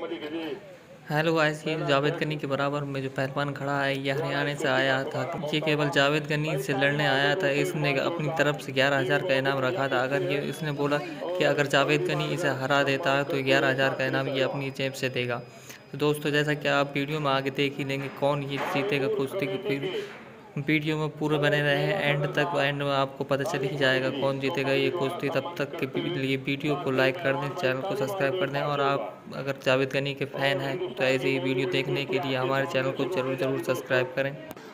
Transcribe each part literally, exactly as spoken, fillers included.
Hello guys, ये जावेद गनी के बराबर में जो पहलवान खड़ा है ये हरियाणा से आया था। ये केवल जावेद गनी से लड़ने आया था। इसने अपनी तरफ से ग्यारह हज़ार का इनाम रखा था। अगर ये इसने बोला कि अगर जावेद गनी इसे हरा देता है तो ग्यारह हज़ार का इनाम ये अपनी जेब से देगा। तो दोस्तों, जैसा कि आप वीडियो में आगे देख ही लेंगे कौन ये जीतेगा कुश्ती की। वीडियो में पूरे बने रहे हैं एंड तक। एंड में आपको पता चल ही जाएगा कौन जीतेगा ये कुश्ती। तब तक के लिए वीडियो को लाइक कर दें, चैनल को सब्सक्राइब कर दें। और आप अगर जावेद गनी के फ़ैन हैं तो ऐसे ही वीडियो देखने के लिए हमारे चैनल को ज़रूर ज़रूर सब्सक्राइब करें।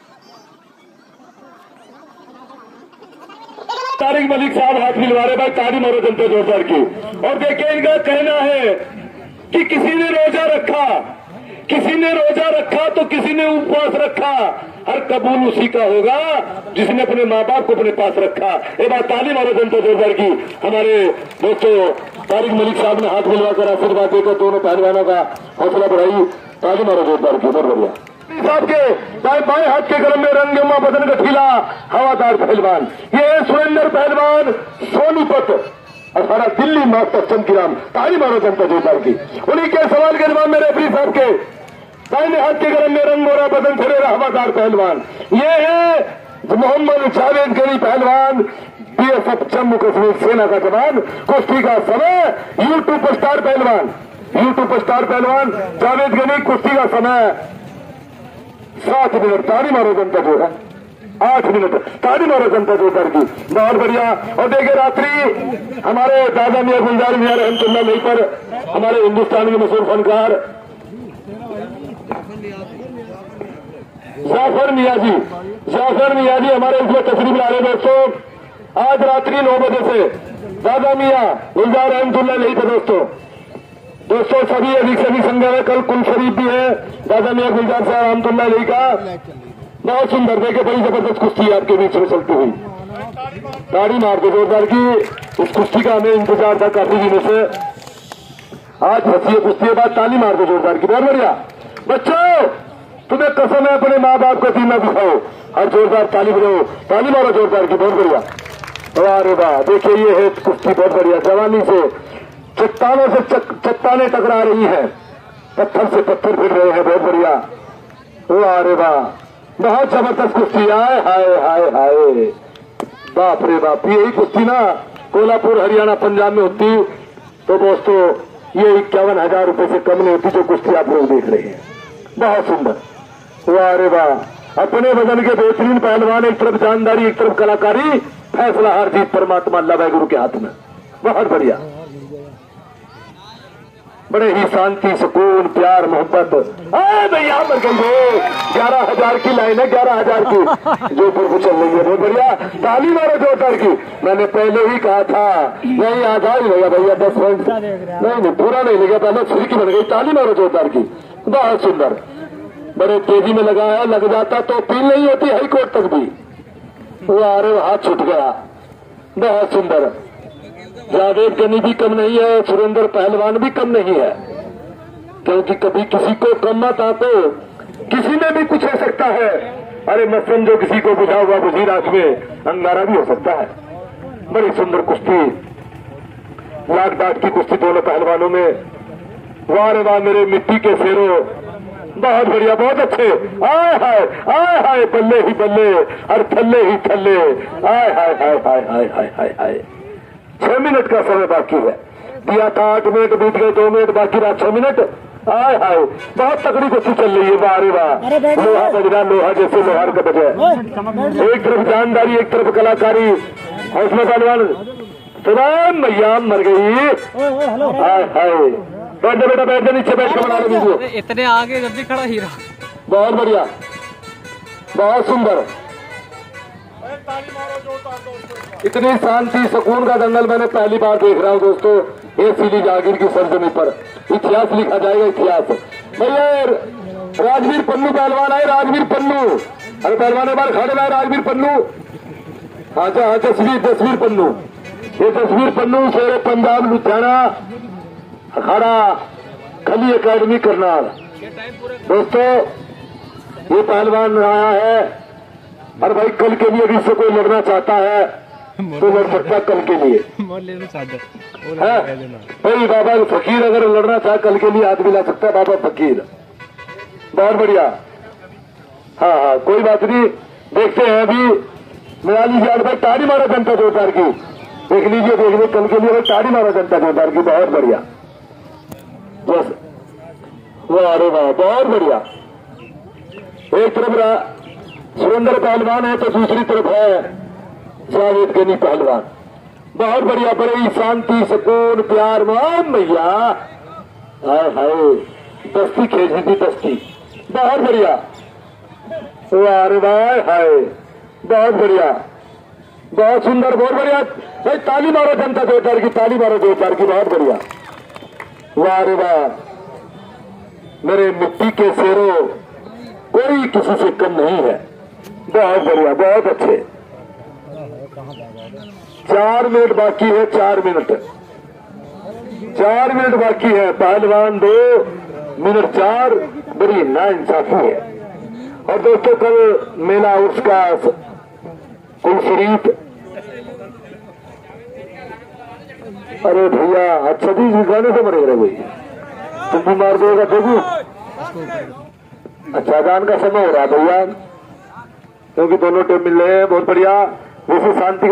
तारिक मलिक साहब हाथ मिलवा रहे भाई, तारी मारो जनता जोरदार की। और देखिए, इनका कहना है कि किसी ने रोजा रखा, किसी ने रोजा रखा तो किसी ने उपवास रखा, हर कबूल उसी का होगा जिसने अपने माँ बाप को अपने पास रखा। ये बात ताली मारो जनता जोरदार की। हमारे दोस्तों तारिक मलिक साहब ने हाथ मिलवा कर आशीर्वाद देकर दोनों पहलवानों का हौसला बढ़ाई। ताली मारो जोरदार की। बहुत बढ़िया साहब के बाएं बाएं हाथ के गरम में रंगमा बदन गठीला हवादार पहलवान, ये सुरेंद्र पहलवान सोनीपत और सारा दिल्ली मास्टर चमकीराम। ताली मारो जनता जोरदार की। उन्हीं के सवाल के जवाब मेरे रेफरी साहब के दाहिने हाथ के गरम में रंग मोरा बदन फरेरा हवादार पहलवान, ये है मोहम्मद जावेद गनी पहलवान, बीएसएफ जम्मू कश्मीर सेना का जवान। कुश्ती का समय यूट्यूब पर स्टार पहलवान, यूट्यूब पर स्टार पहलवान जावेद गनी। कुश्ती का समय सात मिनट। ताली मारो जनता जो है आठ मिनट। ताली मारो जनता जोरदार की। बहुत बढ़िया। और देखिए, रात्रि हमारे दादा मियां गुलजार मियां रहमतुल्लाह अलैह पर हमारे हिंदुस्तान के मशहूर फनकार जाफर मियां जी, जाफर मियां जी हमारे इसमें तशरीफ ला रहे दोस्तों। आज रात्रि नौ बजे से दादा मियां गुलजार रहमतुल्लाह अलैह पर दोस्तों दोस्तों सभी अधिक सभी संज्ञा में कल कुल शरीफ भी है दादा मियां गुलजार साहब रहमतुल्लाह अलैह का। बहुत सुंदर, देखे बड़ी जबरदस्त कुश्ती आपके बीच में चलती हुई। ताड़ी मार दो जोरदार की। इस कुश्ती का हमें इंतजार था काफी दिनों से। आज फंसी है कुश्ती के बाद। ताली मार दो जोरदार की। बहुत बढ़िया। बच्चों, तुम्हें कसम है अपने माँ बाप को सीना दिखाओ और जोरदार ताली बजाओ। ताली मारो जोरदार की। बहुत बढ़िया। अरे वाह, देखिए ये है कुश्ती। बहुत बढ़िया। जवानी से चट्टानों से चट्टाने टकरा रही है, पत्थर से पत्थर फिर रहे हैं। बहुत बढ़िया। अरे वाह, बहुत जबरदस्त कुश्ती। आए हाय हाय हाय, बाप रे बाप। यही कुश्ती ना कोल्हापुर हरियाणा पंजाब में होती तो दोस्तों ये इक्यावन हजार रुपए से कम नहीं होती जो कुश्ती आप लोग देख रहे हैं। बहुत सुंदर। वाह रे वाह। अपने वजन के बेहतरीन पहलवान, एक तरफ जानदारी एक तरफ कलाकारी, फैसला हार जीत परमात्मा अल्लाह वाहिगुरु के हाथ में। बहुत बढ़िया। बड़े ही शांति, सुकून, प्यार, मोहब्बत। अरे भैया मर गई। ग्यारह हजार की लाइन है, ग्यारह हजार की जो ऊपर को चल रही है। बहुत बढ़िया। ताली मारो जोरदार की। मैंने पहले ही कहा था नहीं आधा ही लगा भैया, दस मिनट नहीं नहीं पूरा नहीं लगा, पहले छिड़की बन गई। ताली मारो जोरदार की। बहुत सुंदर। बड़े तेजी में लगा है, लग जाता तो अपील नहीं होती हाईकोर्ट तक भी। वो आ रहे हाथ छूट गया। बहुत सुंदर। जावेद गनी भी कम नहीं है, सुरेंद्र पहलवान भी कम नहीं है, क्योंकि कभी किसी को कम मत आते, किसी में भी कुछ हो सकता है। अरे मत समझो किसी को बुझा हुआ बुझी रात में अंगारा भी हो सकता है। बड़ी सुंदर कुश्ती, लाख डाट की कुश्ती दोनों पहलवानों में। वाह रे वाह मेरे मिट्टी के शेरों। बहुत बढ़िया, बहुत अच्छे। आय हाय आय हाय, बल्ले ही बल्ले और थल्ले ही थल्ले। आय हाय हाय हाय हाय हाय हाय हाय। छह मिनट का समय बाकी है। दिया था आठ मिनट, बीत गए दो मिनट, बाकी रहा छह मिनट। आय हाय, बहुत तकड़ी कुश्ती चल रही है। वाह रे वाह, लोहा बज रहा, लोहा जैसे लोहार का बजे। एक तरफ जानदारी एक तरफ कलाकारी। हौसला पहलवान सुदाम मैया मर गई। हाय हाय, बैठ जा बेटा, बैठ जा, नीचे बैठ के बना लो वीडियो। इतने आगे जब भी खड़ा हीरा। बहुत बढ़िया, बहुत सुंदर। इतनी शांति सुकून का दंगल मैंने पहली बार देख रहा हूँ दोस्तों। ये सीली जागीर की सरजमी पर इतिहास लिखा जाएगा, इतिहास। भैया राजवीर पन्नू पहलवान आए, राजवीर पन्नू। अरे पहलवान बार खड़े रहा राजवीर पन्नू। हाँ हाँ, जसवीर जसवीर पन्नू। ये जसवीर पन्नू शेर पंजाब लुधियाना अखाड़ा खली अकेडमी करनाल। दोस्तों ये पहलवान आया है और भाई कल के लिए भी इससे कोई लड़ना चाहता है तो लड़ सकता कल के लिए। भाई बाबा फकीर अगर लड़ना चाहे कल के लिए हाथ मिला सकता है बाबा फकीर। बहुत बढ़िया। हाँ हाँ कोई बात नहीं, देखते हैं अभी निराली यार भाई ताड़ी मारा जनता जोरदार की, देख लीजिए देख लीजिए कल के लिए भाई ताड़ी मारा जनता जोरदार की। बहुत बढ़िया बस वाह अरे वाह बहुत बढ़िया। एक तरफ सुरेंद्र पहलवान है तो दूसरी तरफ है जावेद गनी पहलवान। बहुत बढ़िया, बड़ी शांति सुकून प्यार मान भैया। हाय हाय दस्ती खेल थी दस्ती। बहुत बढ़िया वाह अरे वाह हाय बहुत बढ़िया बहुत सुंदर बहुत बढ़िया। भाई ताली मारो जनता जोरदार की, ताली मारो जोरदार की। बहुत बढ़िया वाह अरे वाह मेरे मिट्टी के शेरों कोई किसी से कम नहीं है। बहुत बढ़िया बहुत अच्छे। चार मिनट बाकी है, चार मिनट चार मिनट बाकी है। पहलवान दो मिनट चार, बड़ी नाइंसाफी है। और दोस्तों कल मेला उसका कुल शरीफ। अरे भैया अच्छा जी गाने से मरेगा भाई, तुम भी मार देगा देखू। अच्छा गान का समय हो रहा है भैया, क्योंकि दोनों टीम मिल रहे हैं। बहुत बढ़िया वैसे शांति।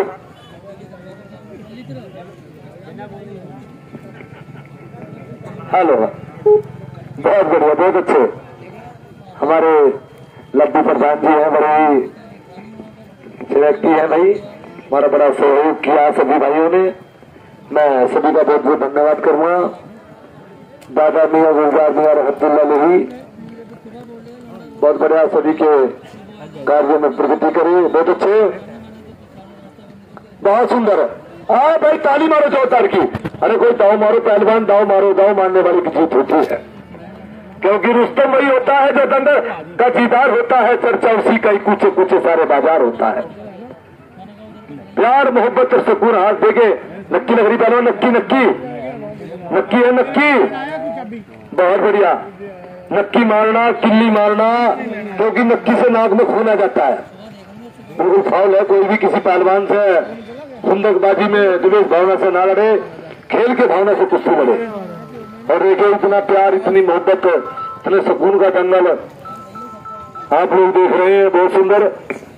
हेलो बहुत बढ़िया बहुत अच्छे। हमारे लड्डू प्रधान जी हैं, बड़े व्यक्ति है भाई, हमारा बड़ा सहयोग किया सभी भाइयों ने। मैं सभी का बहुत बहुत धन्यवाद करूंगा। दादा मियाँ गुलजार मियाँ रहमतुल्लाह अलैहि बहुत बढ़िया सभी के कार्य में प्रगति करे। बहुत अच्छे बहुत सुंदर। हाँ भाई ताली मारो जोरदार की। अरे कोई दाव मारो पहलवान, दाव मारो, दाव मारने वाले की जीत होती है, क्योंकि रुस्तम वही होता है जो दंडर का दीदार होता है, चर्चा उसी का ही कूचे कूचे सारे बाजार होता है। प्यार मोहब्बत और सुकून हाथ देके नक्की लग रही पहलवान, नक्की नक्की नक्की है नक्की। बहुत बढ़िया नक्की मारना किल्ली मारना, क्योंकि नक्की से नाक में खून आ जाता है। बिल्कुल फाउल है, कोई भी किसी पहलवान से हुंदकबाजी में दिवेश भावना से ना लड़े, खेल के भावना से कुश्ती लड़े। और देखिए इतना प्यार इतनी मोहब्बत इतने सुकून का दंगल आप लोग देख रहे हैं, बहुत सुंदर।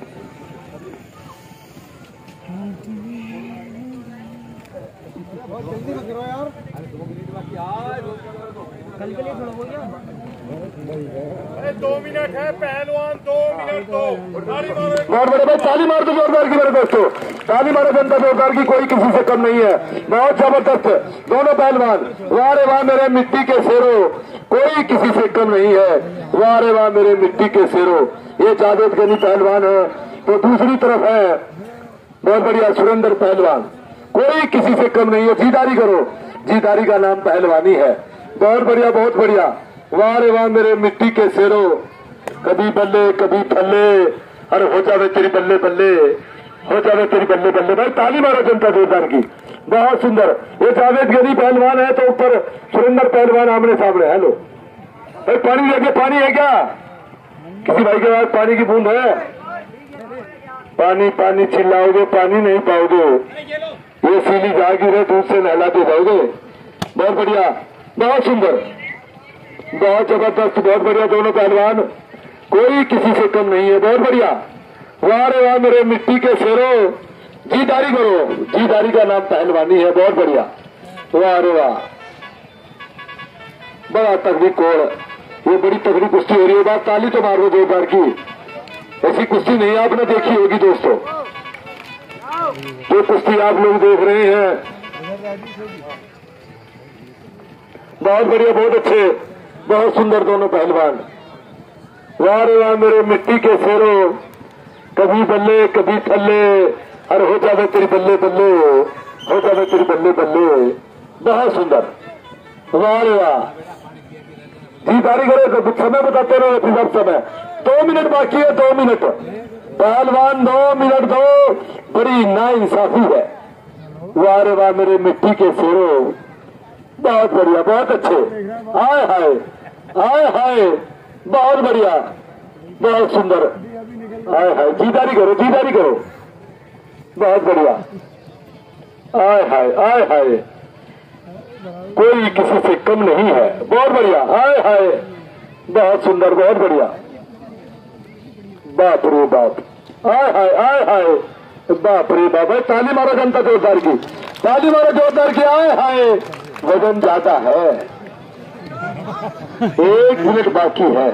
दो मिनट है पहलवान, दो मिनट दो। बहुत बड़े भाई ताली मार दो जोरदार की मेरे दोस्तों, ताली मारो जनता जोरदार की। कोई किसी से कम नहीं है, बहुत जबरदस्त दोनों पहलवान। वाह रे वाह मेरे मिट्टी के शेरों, कोई किसी से कम नहीं है। वाह रे वाह मेरे मिट्टी के शेरों। ये जावेद गनी पहलवान है, तो दूसरी तरफ है बहुत बढ़िया सुरेंद्र पहलवान। कोई किसी से कम नहीं है। जीदारी करो, जीदारी का नाम पहलवानी है। बहुत बढ़िया बहुत बढ़िया। वाह रे वाह मेरे मिट्टी के शेरों, कभी बल्ले कभी थल्ले, अरे हो जावे तेरी बल्ले बल्ले, हो जावे तेरी बल्ले बल्ले। भाई ताली मारो जनता जोरदार की। बहुत सुंदर। ये जावेद गनी पहलवान है तो ऊपर सुरेंद्र पहलवान आमने सामने। हेलो भाई पानी लेके, पानी है क्या किसी भाई के पास? पानी की बूंद है? पानी पानी चिल्लाओगे पानी नहीं पाओगे, ये सीली जागीर है, दूध से नहलाते जाओगे। बहुत बढ़िया बहुत सुंदर बहुत जबरदस्त बहुत बढ़िया दोनों पहलवान, कोई किसी से कम नहीं है। बहुत बढ़िया। वाह रे वाह मेरे मिट्टी के शेरों, जीदारी करो, जीदारी का नाम पहलवानी है। बहुत बढ़िया। वाह रे वाह बड़ा तगड़ी कोड़, ये बड़ी तगड़ी कुश्ती हो रही है। बात ताली तो मारो जोरदार की, ऐसी कुश्ती नहीं आपने देखी होगी दोस्तों। जो कुश्ती आप लोग देख रहे हैं बहुत बढ़िया बहुत अच्छे बहुत सुंदर दोनों पहलवान। वाह रे वाह मेरे मिट्टी के शेरों, कभी बल्ले कभी थल्ले, अरे हो जावे तेरी बल्ले बल्ले, हो जावे तेरी बल्ले बल्ले। बहुत सुंदर। वाह रे वाह जीदारी करो, तो समय बताते रहो फिर समय। दो मिनट बाकी है, दो मिनट पहलवान दो मिनट दो, बड़ी नाइंसाफी है। वाह रे वाह मेरे मिट्टी के शेरों, बहुत बढ़िया बहुत अच्छे। हाय हाय हाय हाय बहुत बढ़िया बहुत सुंदर। हाय हाय जीदारी करो जीदारी करो। बहुत बढ़िया। आय हाय आय हाय, कोई किसी से कम नहीं है। बहुत बढ़िया। आय हाय, बहुत सुंदर, बहुत बढ़िया। बाप रे बाप, आय हाय आय हाय, बाप रे बाप। ताली मारो जनता जोरदार की, ताली मारो जोरदार की। आय हाय, वजन ज्यादा है, एक मिनट बाकी है।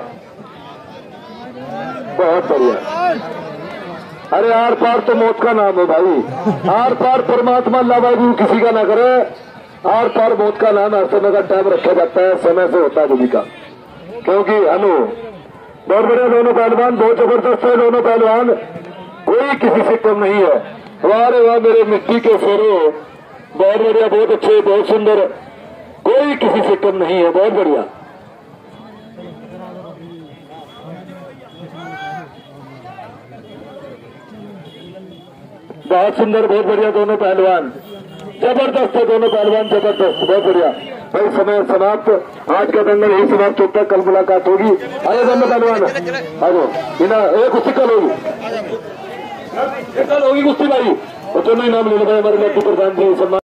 बहुत बढ़िया। अरे आर पार तो मौत का नाम है भाई, आर पार परमात्मा लावाजू किसी का ना करे। आर पार मौत का नाम, हर समय का टाइम रखा जाता है, समय से होता है किसी का। क्योंकि अनु बहुत बढ़िया दोनों पहलवान, बहुत जबरदस्त है दोनों पहलवान, कोई किसी से कम नहीं है। वाह वाह मेरे मिट्टी के फेरो, बहुत बढ़िया, बहुत अच्छे, बहुत सुंदर, कोई किसी से कम नहीं है। बहुत बढ़िया, बहुत सुंदर, बहुत बढ़िया दोनों पहलवान, जबरदस्त है दोनों पहलवान, जबरदस्त, बहुत बढ़िया। भाई समय समाप्त, आज का दंगल यही समाप्त होता है, कल मुलाकात होगी। आइए दोनों पहलवान, आगे बिना एक कुश्ती कल होगी, कल होगी कुश्ती भाई। और दोनों ही नाम ले लो भाई, हमारे लड्डू प्रधान जी सम्मान।